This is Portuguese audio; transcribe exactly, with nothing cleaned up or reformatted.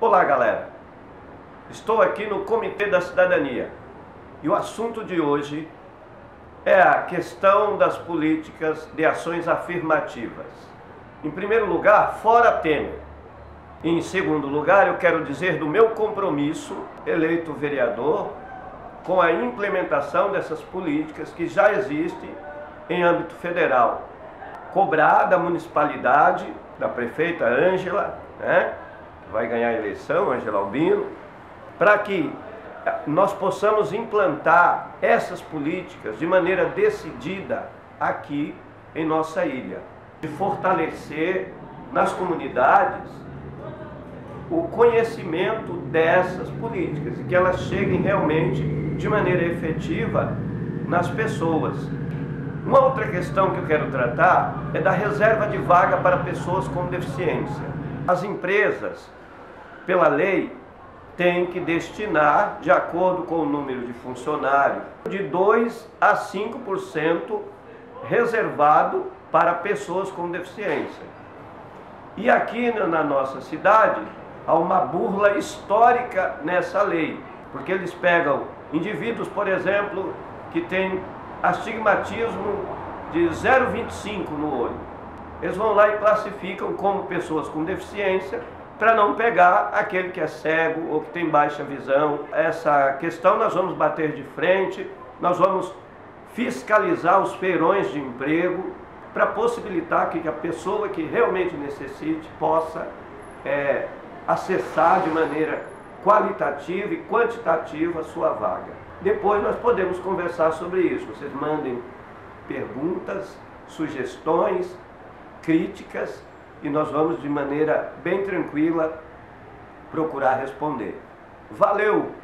Olá, galera. Estou aqui no Comitê da Cidadania e o assunto de hoje é a questão das políticas de ações afirmativas. Em primeiro lugar, fora Temer. E em segundo lugar, eu quero dizer do meu compromisso, eleito vereador, com a implementação dessas políticas que já existem em âmbito federal. Cobrar da municipalidade, da prefeita Ângela, né, que vai ganhar a eleição, Ângela Albino, para que nós possamos implantar essas políticas de maneira decidida aqui em nossa ilha. De fortalecer nas comunidades o conhecimento dessas políticas e que elas cheguem realmente de maneira efetiva nas pessoas. Uma outra questão que eu quero tratar é da reserva de vaga para pessoas com deficiência. As empresas, pela lei, têm que destinar, de acordo com o número de funcionários, de dois a cinco por cento reservado para pessoas com deficiência. E aqui na nossa cidade há uma burla histórica nessa lei, porque eles pegam indivíduos, por exemplo, que têm astigmatismo de zero vírgula vinte e cinco no olho. Eles vão lá e classificam como pessoas com deficiência para não pegar aquele que é cego ou que tem baixa visão. Essa questão nós vamos bater de frente, nós vamos fiscalizar os feirões de emprego para possibilitar que a pessoa que realmente necessite possa é, acessar de maneira qualitativa e quantitativa a sua vaga. Depois nós podemos conversar sobre isso. Vocês mandem perguntas, sugestões, críticas e nós vamos de maneira bem tranquila procurar responder. Valeu!